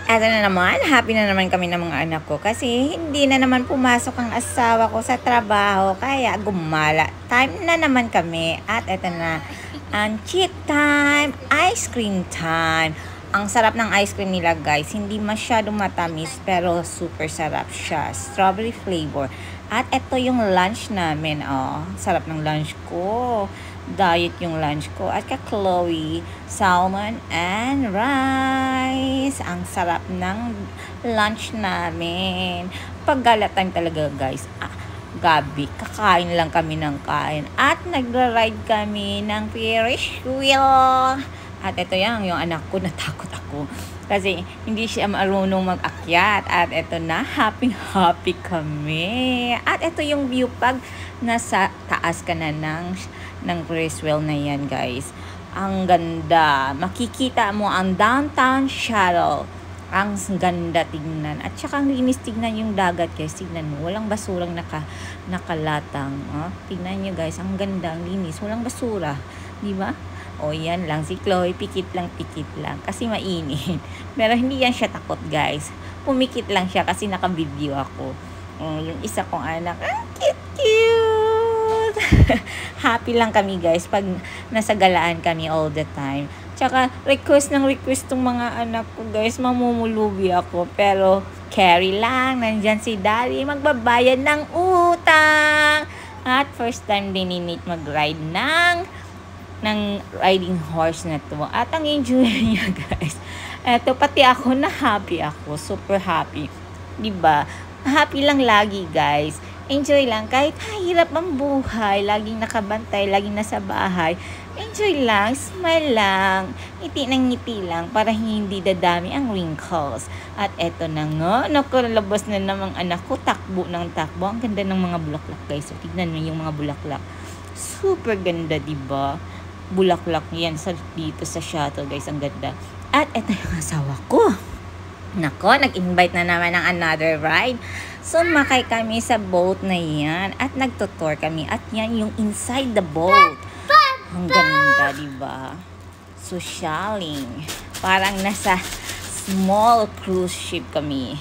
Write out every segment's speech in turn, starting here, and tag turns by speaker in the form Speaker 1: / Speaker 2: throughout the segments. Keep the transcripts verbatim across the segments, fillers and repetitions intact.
Speaker 1: Eto na naman, happy na naman kami ng mga anak ko kasi hindi na naman pumasok ang asawa ko sa trabaho kaya gumala. Time na naman kami at eto na, ang cheat time, ice cream time. Ang sarap ng ice cream nila guys, hindi masyadong matamis pero super sarap siya, strawberry flavor. At eto yung lunch namin, oh, sarap ng lunch ko. Diet yung lunch ko. At ka Chloe, salmon and rice. Ang sarap ng lunch namin. Pag gala time talaga guys, ah, gabi, kakain lang kami ng kain. At nagra-ride kami ng Ferris wheel. At ito yan, yung anak ko, natakot ako. Kasi hindi siya marunong mag-akyat. At ito na, happy-happy kami. At ito yung view pag nasa taas ka na ng, ng Ferris wheel na yan, guys. Ang ganda. Makikita mo ang downtown shuttle. Ang ganda tignan. At saka ang linis tignan yung dagat, guys. Tignan mo. Walang basurang naka, nakalatang. Oh, tignan nyo, guys. Ang ganda, ang linis. Walang basura. Di ba? O yan lang, si Chloe, pikit lang, pikit lang. Kasi mainit. Pero hindi yan siya takot, guys. Pumikit lang siya kasi naka-video ako. O, yung isa kong anak, ang cute-cute. Happy lang kami, guys, pag nasa galaan kami all the time. Tsaka, request ng request tong mga anak ko, guys. Mamumulubi ako. Pero, carry lang. Nandyan si Daddy, magbabayad ng utang. At first time din ni Nate mag-ride ng ng riding horse na to. At ang enjoy niya, guys. Eto, pati ako na happy ako. Super happy. Diba? Happy lang lagi, guys. Enjoy lang. Kahit hirap ang buhay, laging nakabantay, laging nasa bahay. Enjoy lang. Smile lang. Ngiti ng ngiti lang para hindi dadami ang wrinkles. At eto na nga. Nakalabas na namang anak ko. Takbo ng takbo. Ang ganda ng mga bulaklak, guys. So, tignan mo yung mga bulaklak. Super ganda, diba? Bulaklak yan sa dito sa shuttle, guys. Ang ganda. At eto yung asawa ko. Nako, nag-invite na naman ng another ride. So, makay kami sa boat na yan. At nagtutour kami. At yan yung inside the boat. Ang ganda, diba? Socialing. Parang nasa small cruise ship kami.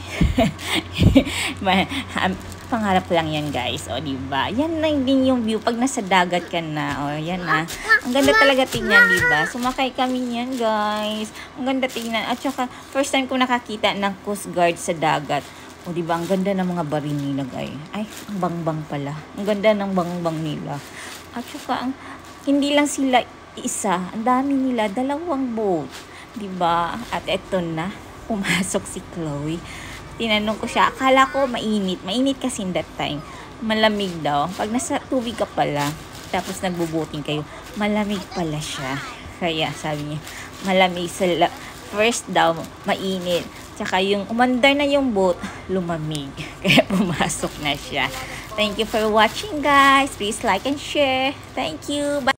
Speaker 1: Pangarap lang yan, guys. O, diba? Yan lang din yung view pag nasa dagat ka na. O, yan na. Ang ganda talaga tingnan, diba? Sumakay kami yan, guys. Ang ganda tingnan. At saka, first time ko nakakita ng Coast Guard sa dagat. O, diba? Ang ganda ng mga barin nila, guys. Ay, ang bangbang pala. Ang ganda ng bangbang nila. At saka, ang, hindi lang sila isa. Ang dami nila. Dalawang boat. Diba? At eto na. Pumasok si Chloe. Tinanong ko siya, akala ko mainit. Mainit kasi in that time. Malamig daw. Pag nasa tubig ka pala, tapos nagbubuting kayo, malamig pala siya. Kaya sabi niya, malamig sa first daw, mainit. Tsaka yung umandar na yung boat, lumamig. Kaya pumasok na siya. Thank you for watching, guys. Please like and share. Thank you. Bye.